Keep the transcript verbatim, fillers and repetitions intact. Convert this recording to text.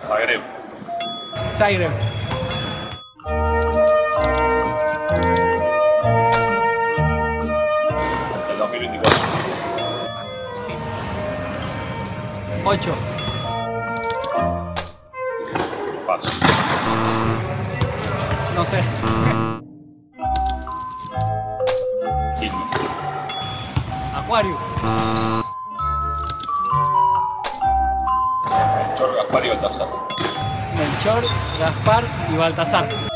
Zagreb. Zagreb. Del dos mil veinticuatro. ocho. Paso. No sé. Quilmes. Acuario. Melchor, Gaspar y Baltasar. Melchor, Gaspar y Baltasar.